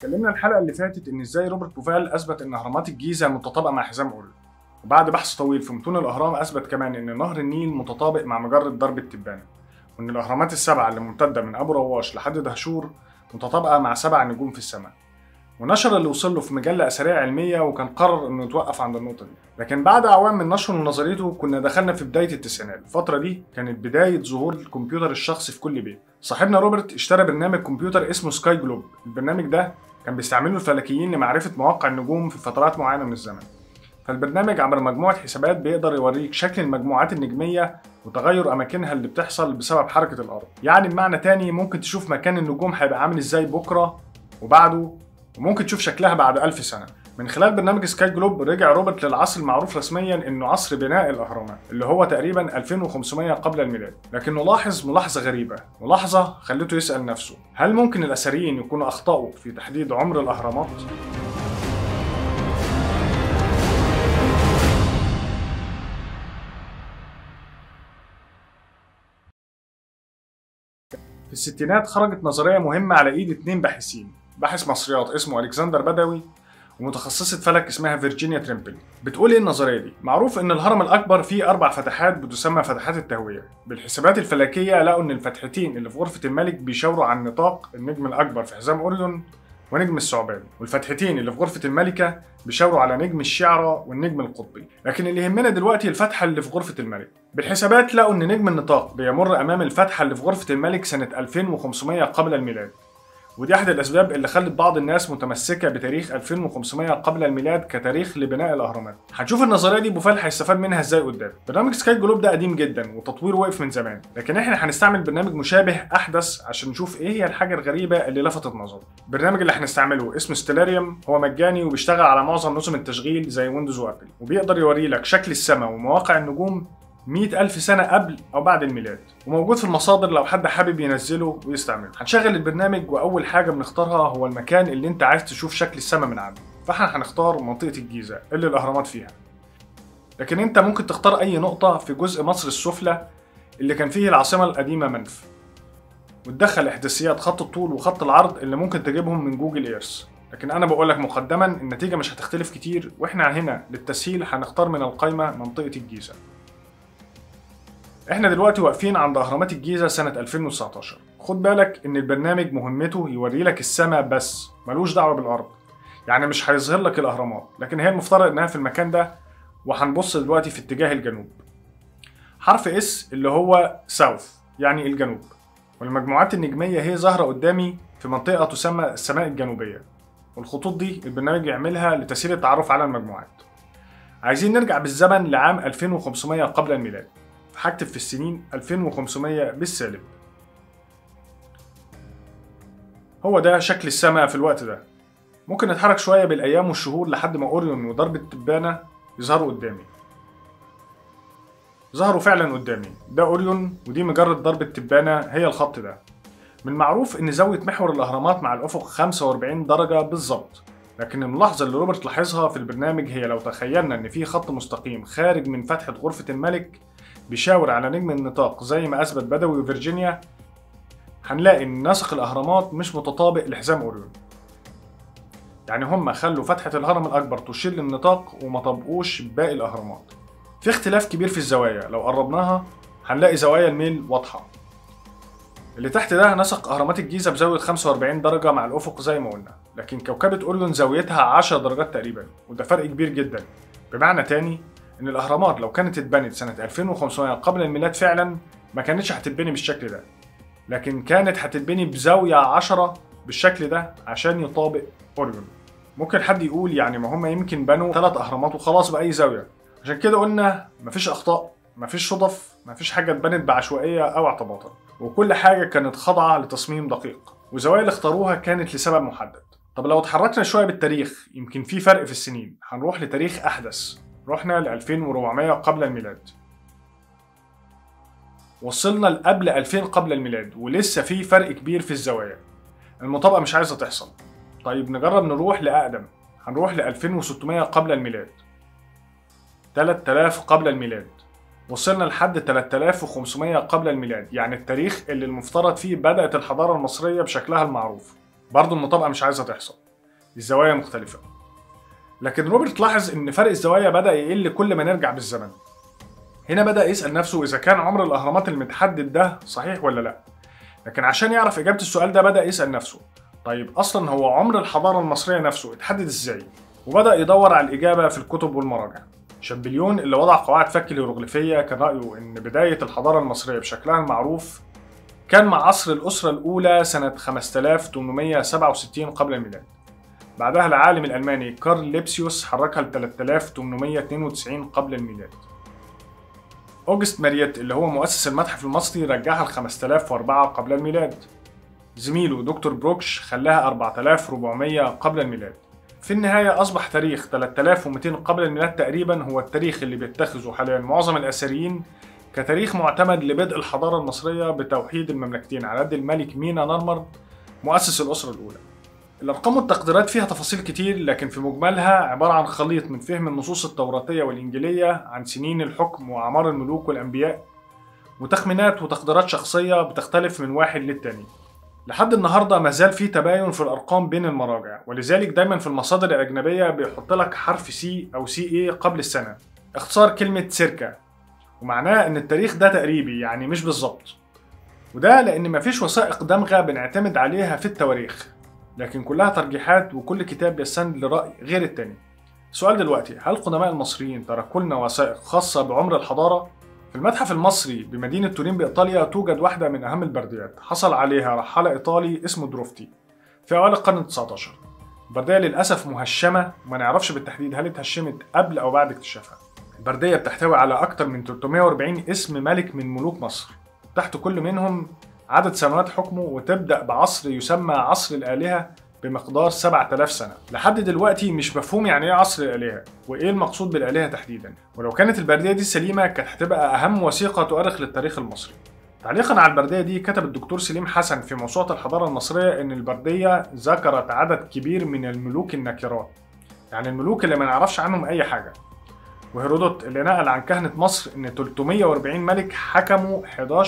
اتكلمنا الحلقة اللي فاتت إن إزاي روبرت بوفال أثبت إن أهرامات الجيزة متطابقة مع حزام أوريون، وبعد بحث طويل في متون الأهرام أثبت كمان إن نهر النيل متطابق مع مجرة درب التبانة، وإن الأهرامات السبعة اللي ممتدة من أبو رواش لحد دهشور متطابقة مع 7 نجوم في السماء. ونشر اللي وصل له في مجلة أثرية علمية وكان قرر إنه يتوقف عند النقطة دي، لكن بعد أعوام من نشره لنظريته كنا دخلنا في بداية التسعينات. الفترة دي كانت بداية ظهور الكمبيوتر الشخصي في كل بيت. صاحبنا روبرت اشترى برنامج كمبيوتر اسمه سكاي جلوب. البرنامج ده كان بيستعمله الفلكيين لمعرفة مواقع النجوم في فترات معينة من الزمن. فالبرنامج عبر مجموعة حسابات بيقدر يوريك شكل المجموعات النجمية وتغير أماكنها اللي بتحصل بسبب حركة الأرض. يعني بمعنى تاني ممكن تشوف مكان النجوم هيبقى عامل إزاي بكرة وبعده، وممكن تشوف شكلها بعد 1000 سنة. من خلال برنامج سكاي جلوب رجع روبرت للعصر المعروف رسميا إنه عصر بناء الأهرامات اللي هو تقريبا 2500 قبل الميلاد. لكنه لاحظ ملاحظة غريبة، ملاحظة خلته يسأل نفسه: هل ممكن الأثريين يكونوا أخطأوا في تحديد عمر الأهرامات؟ في الستينات خرجت نظرية مهمة على إيد 2 باحثين، باحث مصريات اسمه ألكسندر بدوي ومتخصصة فلك اسمها فيرجينيا تريمبل. بتقول ايه النظرية دي؟ معروف ان الهرم الاكبر فيه 4 فتحات بتسمى فتحات التهوية. بالحسابات الفلكية لقوا ان الفتحتين اللي في غرفة الملك بيشاوروا عن نطاق النجم الاكبر في حزام اوريون ونجم الثعبان، والفتحتين اللي في غرفة الملكة بيشاوروا على نجم الشعرة والنجم القطبي. لكن اللي يهمنا دلوقتي الفتحة اللي في غرفة الملك. بالحسابات لقوا ان نجم النطاق بيمر امام الفتحة اللي في غرفة الملك سنة 2500 قبل الميلاد، ودي احد الاسباب اللي خلت بعض الناس متمسكه بتاريخ 2500 قبل الميلاد كتاريخ لبناء الاهرامات. هنشوف النظريه دي بوفال هيستفاد منها ازاي قدام. برنامج سكاي جلوب ده قديم جدا وتطويره وقف من زمان، لكن احنا هنستعمل برنامج مشابه احدث عشان نشوف ايه هي الحاجه الغريبه اللي لفتت نظره. البرنامج اللي هنستعمله اسمه ستيلاريوم، هو مجاني وبيشتغل على معظم نظم التشغيل زي ويندوز وابل، وبيقدر يوري لك شكل السماء ومواقع النجوم 100,000 سنة قبل أو بعد الميلاد، وموجود في المصادر لو حد حابب ينزله ويستعمله. هنشغل البرنامج وأول حاجة بنختارها هو المكان اللي أنت عايز تشوف شكل السماء من عنده، فاحنا هنختار منطقة الجيزة اللي الأهرامات فيها. لكن أنت ممكن تختار أي نقطة في جزء مصر السفلى اللي كان فيه العاصمة القديمة منف، وتدخل إحداثيات خط الطول وخط العرض اللي ممكن تجيبهم من جوجل إيرث. لكن أنا بقولك مقدما النتيجة مش هتختلف كتير، وإحنا هنا للتسهيل هنختار من القائمة منطقة الجيزة. احنا دلوقتي واقفين عند اهرامات الجيزة سنة 2019. خد بالك ان البرنامج مهمته يوري لك السماء بس، ملوش دعوة بالارض، يعني مش هيظهر لك الاهرامات، لكن هي المفترض انها في المكان ده. وهنبص دلوقتي في اتجاه الجنوب، حرف اس اللي هو ساوث يعني الجنوب، والمجموعات النجمية هي ظاهرة قدامي في منطقة تسمى السماء الجنوبية، والخطوط دي البرنامج يعملها لتسهيل التعرف على المجموعات. عايزين نرجع بالزمن لعام 2500 قبل الميلاد، هكتب في السنين 2500 بالسالب. هو ده شكل السماء في الوقت ده. ممكن نتحرك شوية بالأيام والشهور لحد ما أوريون ودرب التبانة يظهروا قدامي. ظهروا فعلا قدامي، ده أوريون ودي مجرة درب التبانة هي الخط ده. من المعروف إن زاوية محور الأهرامات مع الأفق 45 درجة بالظبط، لكن الملاحظة اللي روبرت لاحظها في البرنامج هي لو تخيلنا إن في خط مستقيم خارج من فتحة غرفة الملك بيشاور على نجم النطاق زي ما أثبت بدوي وفيرجينيا، هنلاقي إن نسق الأهرامات مش متطابق لحزام أوريون. يعني هم خلوا فتحة الهرم الأكبر تشير للنطاق وما طبقوش باقي الأهرامات. في اختلاف كبير في الزوايا، لو قربناها هنلاقي زوايا الميل واضحة. اللي تحت ده نسق أهرامات الجيزة بزاوية 45 درجة مع الأفق زي ما قلنا، لكن كوكبة أوريون زاويتها 10 درجات تقريبا، وده فرق كبير جدا. بمعنى تاني إن الأهرامات لو كانت اتبنت سنة 2500 قبل الميلاد فعلا ما كانتش هتتبني بالشكل ده، لكن كانت هتتبني بزاوية 10 بالشكل ده عشان يطابق أوريون. ممكن حد يقول يعني ما هم يمكن بنوا 3 أهرامات وخلاص بأي زاوية. عشان كده قلنا مفيش أخطاء، مفيش صدف، مفيش حاجة اتبنت بعشوائية أو اعتباطا، وكل حاجة كانت خاضعة لتصميم دقيق، والزوايا اللي اختاروها كانت لسبب محدد. طب لو اتحركنا شوية بالتاريخ يمكن في فرق في السنين، هنروح لتاريخ أحدث، رحنا ل 2400 قبل الميلاد، وصلنا لقبل 2000 قبل الميلاد ولسه في فرق كبير في الزوايا. المطابقة مش عايزة تحصل. طيب نجرب نروح لأقدم، هنروح ل 2600 قبل الميلاد، 3000 قبل الميلاد، وصلنا لحد 3500 قبل الميلاد، يعني التاريخ اللي المفترض فيه بدأت الحضارة المصرية بشكلها المعروف. برضو المطابقة مش عايزة تحصل. الزوايا مختلفة. لكن روبرت لاحظ إن فرق الزوايا بدأ يقل كل ما نرجع بالزمن. هنا بدأ يسأل نفسه إذا كان عمر الأهرامات المتحدد ده صحيح ولا لأ. لكن عشان يعرف إجابة السؤال ده بدأ يسأل نفسه، طيب أصلا هو عمر الحضارة المصرية نفسه اتحدد إزاي؟ وبدأ يدور على الإجابة في الكتب والمراجع. شامبليون اللي وضع قواعد فك الهيروغليفية كان رأيه إن بداية الحضارة المصرية بشكلها المعروف كان مع عصر الأسرة الأولى سنة 5867 قبل الميلاد. بعدها العالم الألماني كارل ليبسيوس حركها ل 3892 قبل الميلاد. أوجست مارييت اللي هو مؤسس المتحف المصري رجعها ل 5004 قبل الميلاد. زميله دكتور بروكش خلاها 4400 قبل الميلاد. في النهاية أصبح تاريخ 3200 قبل الميلاد تقريبا هو التاريخ اللي بيتخذه حاليا معظم الأثريين كتاريخ معتمد لبدء الحضارة المصرية بتوحيد المملكتين على يد الملك مينا نارمر مؤسس الأسرة الأولى. الأرقام والتقديرات فيها تفاصيل كتير، لكن في مجملها عبارة عن خليط من فهم النصوص التوراتية والإنجيلية عن سنين الحكم وأعمار الملوك والأنبياء، وتخمينات وتقديرات شخصية بتختلف من واحد للتاني. لحد النهاردة ما زال في تباين في الأرقام بين المراجع، ولذلك دايما في المصادر الأجنبية بيحط لك حرف سي أو سي اي قبل السنة، اختصار كلمة سيركا، ومعناه إن التاريخ ده تقريبي يعني مش بالظبط. وده لأن مفيش وثائق دامغة بنعتمد عليها في التواريخ، لكن كلها ترجيحات وكل كتاب يستند لرأي غير التاني. السؤال دلوقتي، هل قدماء المصريين تركوا لنا وثائق خاصة بعمر الحضارة؟ في المتحف المصري بمدينة تورين بإيطاليا توجد واحدة من أهم البرديات حصل عليها رحالة إيطالي اسمه دروفتي في أوائل القرن ال19. البردية للأسف مهشمة وما نعرفش بالتحديد هل اتهشمت قبل أو بعد اكتشافها. البردية بتحتوي على أكتر من 340 اسم ملك من ملوك مصر، تحت كل منهم عدد سنوات حكمه، وتبدأ بعصر يسمى عصر الآلهة بمقدار 7000 سنة. لحد دلوقتي مش مفهوم يعني ايه عصر الآلهة وايه المقصود بالآلهة تحديدا، ولو كانت البردية دي سليمة كانت هتبقى أهم وثيقة تؤرخ للتاريخ المصري. تعليقا على البردية دي كتب الدكتور سليم حسن في موسوعة الحضارة المصرية إن البردية ذكرت عدد كبير من الملوك النكرات، يعني الملوك اللي ما نعرفش عنهم أي حاجة. وهيرودوت اللي نقل عن كهنة مصر إن 340 ملك حكموا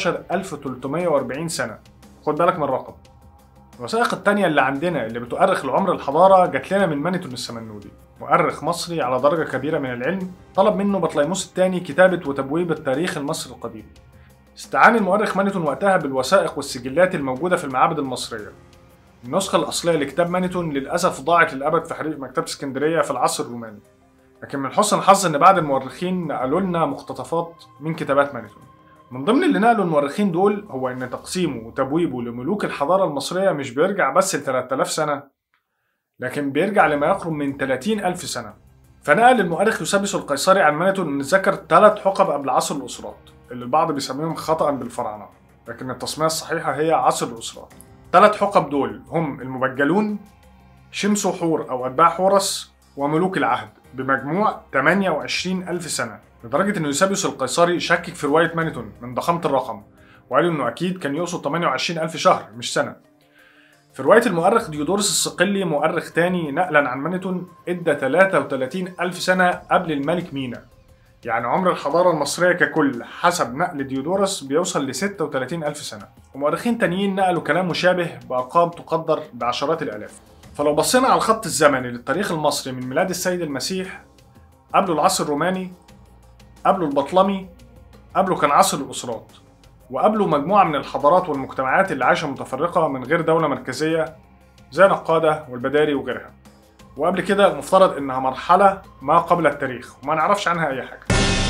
11340 سنة. خد بالك من الرقم. الوثائق التانية اللي عندنا اللي بتؤرخ لعمر الحضارة جات لنا من مانيتون السمنودي، مؤرخ مصري على درجة كبيرة من العلم، طلب منه بطليموس الثاني كتابة وتبويب التاريخ المصري القديم. استعان المؤرخ مانيتون وقتها بالوثائق والسجلات الموجودة في المعابد المصرية. النسخة الأصلية لكتاب مانيتون للأسف ضاعت للأبد في حريق مكتبة اسكندرية في العصر الروماني، لكن من حسن الحظ إن بعض المؤرخين نقلوا لنا مقتطفات من كتابات مانيتون. من ضمن اللي نقلوا المؤرخين دول هو إن تقسيمه وتبويبه لملوك الحضارة المصرية مش بيرجع بس ل 3000 سنة، لكن بيرجع لما يقرب من 30000 سنة. فنقل المؤرخ يوسابيوس القيصري عن مانيتون إن ذكر 3 حقب قبل عصر الأسرات، اللي البعض بيسميهم خطأ بالفراعنة، لكن التسمية الصحيحة هي عصر الأسرات. 3 حقب دول هم المبجلون، شمس وحور أو أتباع حورس، وملوك العهد، بمجموع 28000 سنة، لدرجة إن يوسابيوس القيصري شكك في رواية مانيتون من ضخامة الرقم، وقال إنه أكيد كان يقصد 28000 شهر مش سنة. في رواية المؤرخ ديودورس الصقلي مؤرخ تاني نقلا عن مانيتون ادى 33000 سنة قبل الملك مينا، يعني عمر الحضارة المصرية ككل حسب نقل ديودورس بيوصل ل 36000 سنة. ومؤرخين تانيين نقلوا كلام مشابه بأرقام تقدر بعشرات الآلاف. فلو بصينا على الخط الزمني للتاريخ المصري من ميلاد السيد المسيح، قبله العصر الروماني، قبله البطلمي، قبله كان عصر الأسرات، وقبله مجموعة من الحضارات والمجتمعات اللي عايشة متفرقة من غير دولة مركزية زي نقادة والبداري وغيرها. وقبل كده المفترض إنها مرحلة ما قبل التاريخ وما نعرفش عنها أي حاجة.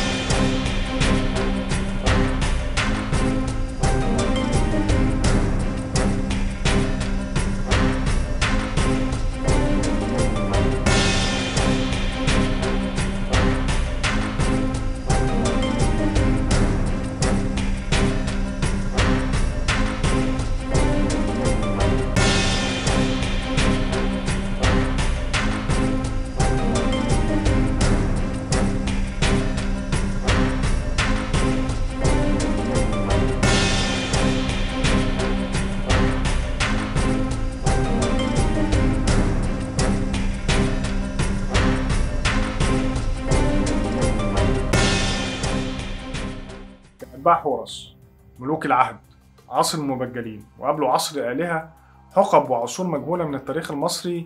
أتباع حورس، ملوك العهد، عصر المبجلين، وقبله عصر الآلهة، حقب وعصور مجهولة من التاريخ المصري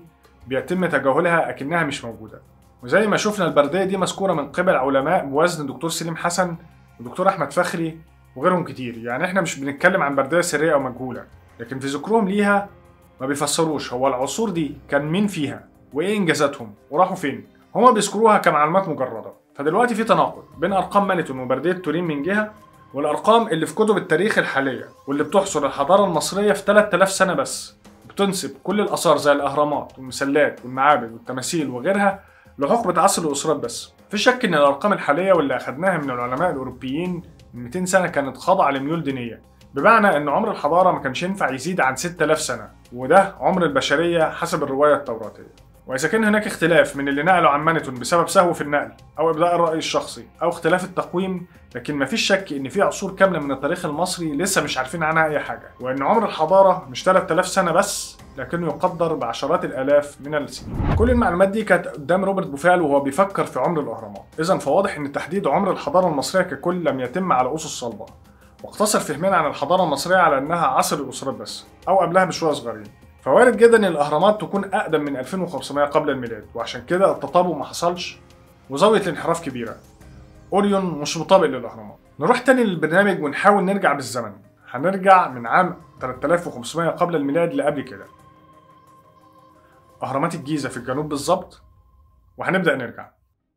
بيتم تجاهلها أكنها مش موجودة. وزي ما شفنا البردية دي مذكورة من قبل علماء بوزن الدكتور سليم حسن ودكتور أحمد فخري وغيرهم كتير. يعني احنا مش بنتكلم عن بردية سرية أو مجهولة، لكن في ذكرهم ليها ما بيفسروش هو العصور دي كان مين فيها وإيه إنجازاتهم وراحوا فين. هما بيذكروها كمعلومات مجردة. فدلوقتي في تناقض بين أرقام مانيتون وبردية تورين من جهة، والأرقام اللي في كتب التاريخ الحالية واللي بتحصر الحضارة المصرية في 3000 سنة بس، بتنسب كل الآثار زي الأهرامات والمسلات والمعابد والتماثيل وغيرها لحقبة عصر الأسرات بس. في شك إن الأرقام الحالية واللي أخدناها من العلماء الأوروبيين من 200 سنة كانت خاضعة لميول دينية، بمعنى إن عمر الحضارة ما كانش ينفع يزيد عن 6000 سنة، وده عمر البشرية حسب الرواية التوراتية. وإذا كان هناك اختلاف من اللي نقلوا عن مانيتون بسبب سهو في النقل أو إبداء الرأي الشخصي أو اختلاف التقويم، لكن مفيش شك إن في عصور كاملة من التاريخ المصري لسه مش عارفين عنها أي حاجة، وإن عمر الحضارة مش 3000 سنة بس، لكنه يقدر بعشرات الآلاف من السنين. كل المعلومات دي كانت قدام روبرت بوفال وهو بيفكر في عمر الأهرامات. إذا فواضح إن تحديد عمر الحضارة المصرية ككل لم يتم على أسس صلبة، واقتصر فهمنا عن الحضارة المصرية على إنها عصر الأسرات بس أو قبلها بشوية صغيرين. فوارد جدا ان الاهرامات تكون اقدم من 2500 قبل الميلاد، وعشان كده التطابق ما حصلش وزاويه الانحراف كبيره. اوريون مش مطابق للاهرامات. نروح تاني للبرنامج ونحاول نرجع بالزمن. هنرجع من عام 3500 قبل الميلاد لقبل كده، اهرامات الجيزه في الجنوب بالظبط، وهنبدا نرجع.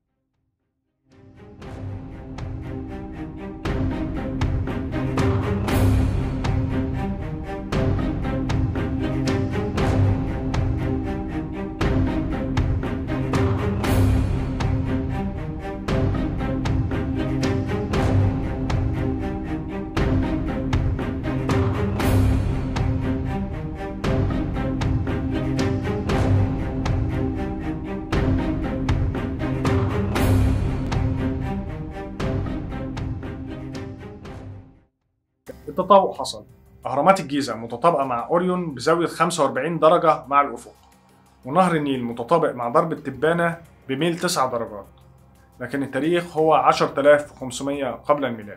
التطابق حصل. أهرامات الجيزة متطابقة مع أوريون بزاوية 45 درجة مع الأفق، ونهر النيل متطابق مع درب التبانة بميل 9 درجات. لكن التاريخ هو 10500 قبل الميلاد.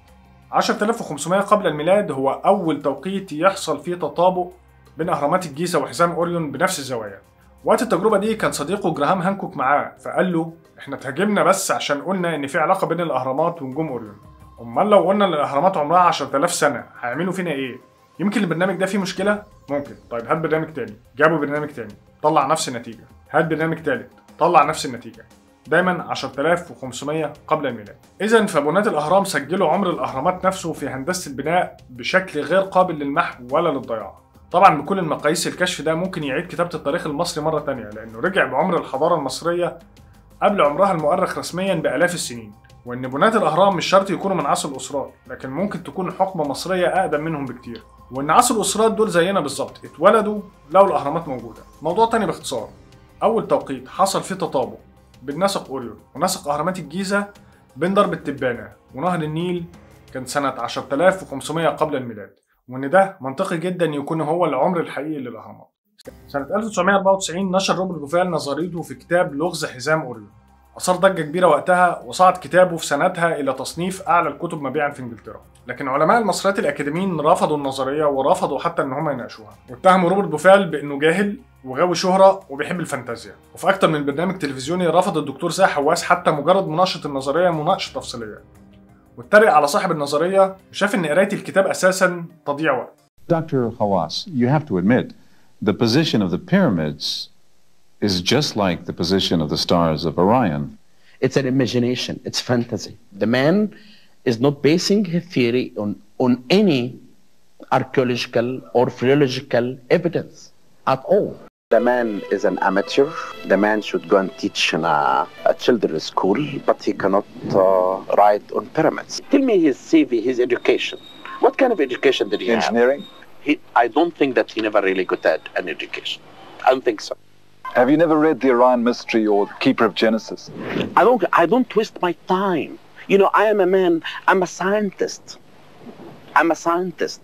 10500 قبل الميلاد هو أول توقيت يحصل فيه تطابق بين أهرامات الجيزة وحزام أوريون بنفس الزوايا. وقت التجربة دي كان صديقه جراهام هانكوك معاه، فقال له إحنا تهاجمنا بس عشان قلنا إن في علاقة بين الأهرامات ونجوم أوريون. امال لو قلنا ان الاهرامات عمرها 10000 سنه هيعملوا فينا ايه؟ يمكن البرنامج ده فيه مشكله؟ ممكن. طيب هات برنامج تاني. جابوا برنامج تاني طلع نفس النتيجه. هات برنامج تالت طلع نفس النتيجه. دايما 10500 قبل الميلاد. اذا فبناة الاهرام سجلوا عمر الاهرامات نفسه في هندسه البناء بشكل غير قابل للمحو ولا للضياع. طبعا بكل المقاييس الكشف ده ممكن يعيد كتابه التاريخ المصري مره تانيه، لانه رجع بعمر الحضاره المصريه قبل عمرها المؤرخ رسميا بالاف السنين. وإن بناة الأهرام مش شرط يكونوا من عصر الأسرات، لكن ممكن تكون حقبة مصرية أقدم منهم بكتير. وإن عصر الأسرات دول زينا بالظبط اتولدوا لو الأهرامات موجودة. موضوع تاني باختصار، أول توقيت حصل فيه تطابق بين نسق أوريون ونسق أهرامات الجيزة بين درب التبانة ونهر النيل كان سنة 10500 قبل الميلاد، وإن ده منطقي جدا يكون هو العمر الحقيقي للأهرامات. سنة 1994 نشر روبرت بوفال نظريته في كتاب لغز حزام أوريون. أثار ضجة كبيرة وقتها، وصعد كتابه في سنتها إلى تصنيف أعلى الكتب مبيعاً في إنجلترا. لكن علماء المصريات الأكاديميين رفضوا النظرية ورفضوا حتى إن هم يناقشوها، واتهموا روبرت بوفال بإنه جاهل وغاوي شهرة وبيحب الفانتازيا. وفي أكتر من برنامج تلفزيوني رفض الدكتور زاهي حواس حتى مجرد مناقشة النظرية مناقشة تفصيلية، واتريق على صاحب النظرية وشاف إن قراية الكتاب أساساً تضييع وقت. Dr. Hawass, you have to admit the position of the pyramids is just like the position of the stars of Orion. It's an imagination, it's fantasy. The man is not basing his theory on any archaeological or philological evidence at all. The man is an amateur. The man should go and teach in a children's school, but he cannot write on pyramids. Tell me his CV, his education. What kind of education did he have? Engineering? I don't think that he never really got an education. I don't think so. Have you never read the Orion Mystery or the Keeper of Genesis? I don't waste my time. You know, I am a man, I'm a scientist. I'm a scientist.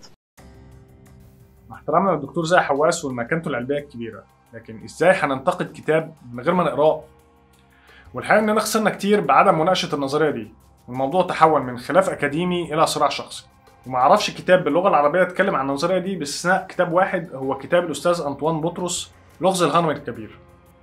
مع احترامنا للدكتور زاهي حواس والمكانته العلمية الكبيرة، لكن ازاي هننتقد كتاب من غير ما نقراه؟ والحقيقة اننا خسرنا كتير بعدم مناقشة النظرية دي، والموضوع تحول من خلاف أكاديمي إلى صراع شخصي. وما اعرفش كتاب باللغة العربية اتكلم عن النظرية دي باستثناء كتاب واحد، هو كتاب الأستاذ أنطوان بطرس لغز الهرم الكبير.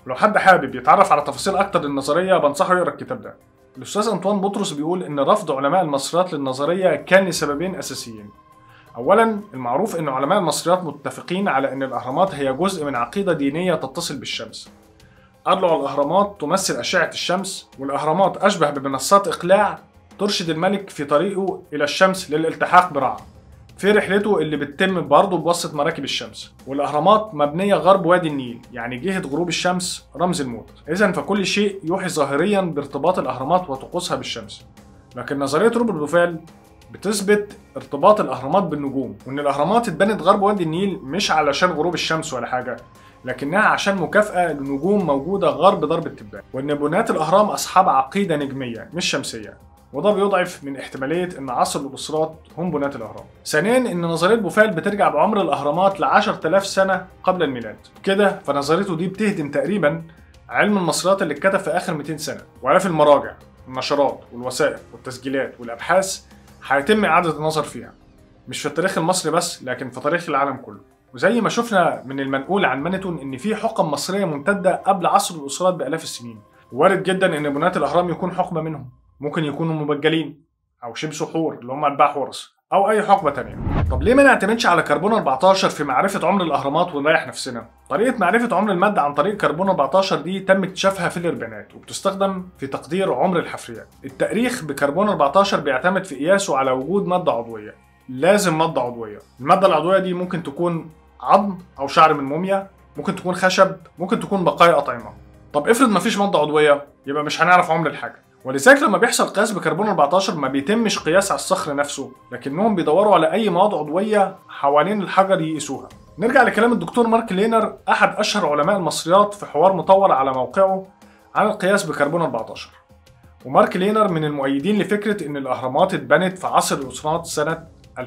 ولو حد حابب يتعرف على تفاصيل اكتر للنظريه بنصحه يقرا الكتاب ده. الاستاذ انطوان بطرس بيقول ان رفض علماء المصريات للنظريه كان لسببين اساسيين. اولا، المعروف ان علماء المصريات متفقين على ان الاهرامات هي جزء من عقيده دينيه تتصل بالشمس. قالوا الاهرامات تمثل اشعه الشمس، والاهرامات اشبه بمنصات اقلاع ترشد الملك في طريقه الى الشمس للالتحاق برع في رحلته اللي بتتم برضه بواسطه مراكب الشمس. والاهرامات مبنيه غرب وادي النيل، يعني جهه غروب الشمس، رمز الموت. اذا فكل شيء يوحي ظاهريا بارتباط الاهرامات وطقوسها بالشمس. لكن نظريه روبرت دوفال بتثبت ارتباط الاهرامات بالنجوم، وان الاهرامات اتبنت غرب وادي النيل مش علشان غروب الشمس ولا حاجه، لكنها عشان مكافاه لنجوم موجوده غرب درب التبان، وان بناة الاهرام اصحاب عقيده نجميه مش شمسيه، وده بيضعف من احتماليه ان عصر الاسرات هم بناة الاهرام. ثانيا، ان نظريه بوفال بترجع بعمر الاهرامات ل 10000 سنه قبل الميلاد. كده فنظريته دي بتهدم تقريبا علم المصريات اللي اتكتب في اخر 200 سنه، والاف المراجع والنشرات والوثائق والتسجيلات والابحاث هيتم اعاده النظر فيها، مش في التاريخ المصري بس لكن في تاريخ العالم كله. وزي ما شفنا من المنقول عن مانيتون ان في حقب مصريه ممتده قبل عصر الاسرات بالاف السنين، وارد جدا ان بناة الاهرام يكون حقبه منهم، ممكن يكونوا مبجلين او شبه حور اللي هم اتباع حورس او اي حقبه تانية. طب ليه ما نعتمدش على كربون 14 في معرفه عمر الاهرامات ونريح نفسنا؟ طريقه معرفه عمر الماده عن طريق كربون 14 دي تم اكتشافها في الاربعينات وبتستخدم في تقدير عمر الحفريات. التاريخ بكربون 14 بيعتمد في قياسه على وجود ماده عضويه، لازم ماده عضويه. الماده العضويه دي ممكن تكون عظم او شعر من موميا، ممكن تكون خشب، ممكن تكون بقايا اطعمه. طب افرض مفيش ماده عضويه، يبقى مش هنعرف عمر الحاجه. ولذلك لما بيحصل قياس بكربون 14 ما بيتمش قياس على الصخر نفسه، لكنهم بيدوروا على اي مواد عضويه حوالين الحجر يقيسوها. نرجع لكلام الدكتور مارك لينر، احد اشهر علماء المصريات، في حوار مطول على موقعه عن القياس بكربون 14. ومارك لينر من المؤيدين لفكره ان الاهرامات اتبنت في عصر الاسرات سنه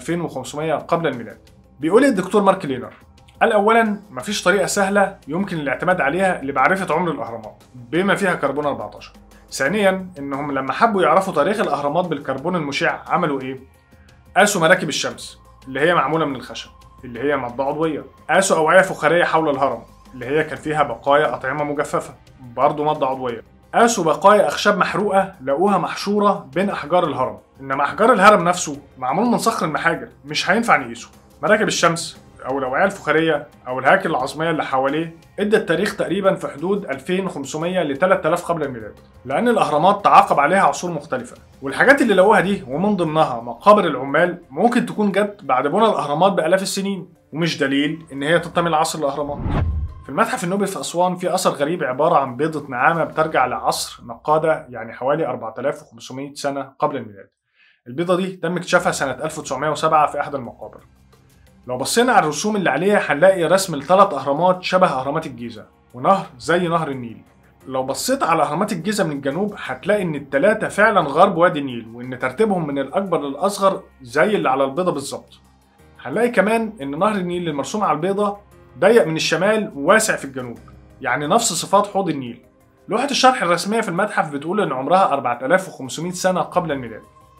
2500 قبل الميلاد. بيقول الدكتور مارك لينر: قال اولا مفيش طريقه سهله يمكن الاعتماد عليها لمعرفه عمر الاهرامات بما فيها كربون 14. ثانيا، انهم لما حبوا يعرفوا تاريخ الاهرامات بالكربون المشع عملوا ايه؟ قاسوا مراكب الشمس اللي هي معموله من الخشب اللي هي ماده عضويه، قاسوا اوعيه فخاريه حول الهرم اللي هي كان فيها بقايا اطعمه مجففه برضه ماده عضويه، قاسوا بقايا اخشاب محروقه لقوها محشوره بين احجار الهرم، انما احجار الهرم نفسه معمول من صخر المحاجر مش هينفع نقيسه. مراكب الشمس او الاوعيه الفخاريه او الهياكل العظميه اللي حواليه ادى التاريخ تقريبا في حدود 2500 ل 3000 قبل الميلاد، لان الاهرامات تعاقب عليها عصور مختلفه، والحاجات اللي لقوها دي ومن ضمنها مقابر العمال ممكن تكون جت بعد بناء الاهرامات بالاف السنين، ومش دليل ان هي تنتمي لعصر الاهرامات. في المتحف النوبي في اسوان في اثر غريب عباره عن بيضه نعامه بترجع لعصر نقاده، يعني حوالي 4500 سنه قبل الميلاد. البيضه دي تم اكتشافها سنه 1907 في احدى المقابر. لو بصينا على الرسوم اللي عليها هنلاقي رسم لثلاث اهرامات شبه اهرامات الجيزه ونهر زي نهر النيل. لو بصيت على اهرامات الجيزه من الجنوب هتلاقي ان الثلاثه فعلا غرب وادي النيل، وان ترتيبهم من الاكبر للاصغر زي اللي على البيضه بالظبط. هنلاقي كمان ان نهر النيل المرسوم على البيضه ضيق من الشمال وواسع في الجنوب، يعني نفس صفات حوض النيل. لوحه الشرح الرسميه في المتحف بتقول ان عمرها 4500 سنه قبل الميلاد.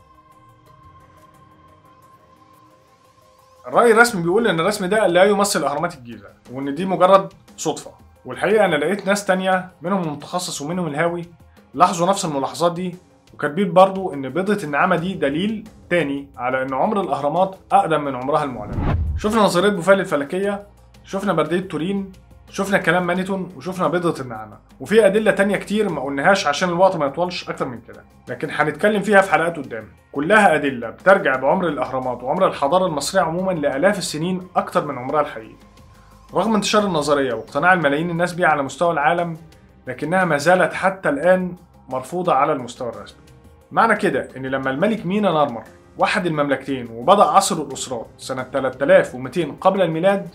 الرأي الرسمي بيقول ان الرسم ده لا يمثل اهرامات الجيزة، وان دي مجرد صدفة. والحقيقة انا لقيت ناس تانية منهم المتخصص ومنهم الهاوي لاحظوا نفس الملاحظات دي، وكاتبين برضو ان بيضة النعامة دي دليل تاني على ان عمر الاهرامات اقدم من عمرها المعلن. شفنا نظرية بوفال الفلكية، شفنا بردية تورين، شفنا كلام مانيتون، وشفنا بيضة النعامة، وفي أدلة تانية كتير ما قلناهاش عشان الوقت ما يطولش أكتر من كده، لكن هنتكلم فيها في حلقات قدام. كلها أدلة بترجع بعمر الأهرامات وعمر الحضارة المصرية عموما لآلاف السنين أكتر من عمرها الحقيقي. رغم انتشار النظرية واقتناع الملايين الناس بيها على مستوى العالم، لكنها ما زالت حتى الآن مرفوضة على المستوى الرسمي. معنى كده إن لما الملك مينا نارمر وحد المملكتين وبدأ عصر الأسرات سنة 3200 قبل الميلاد،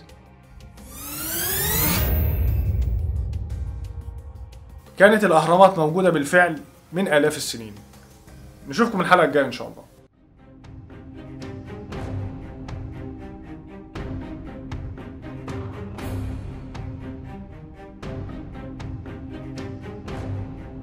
كانت الأهرامات موجودة بالفعل من آلاف السنين. نشوفكم الحلقة الجاية إن شاء الله.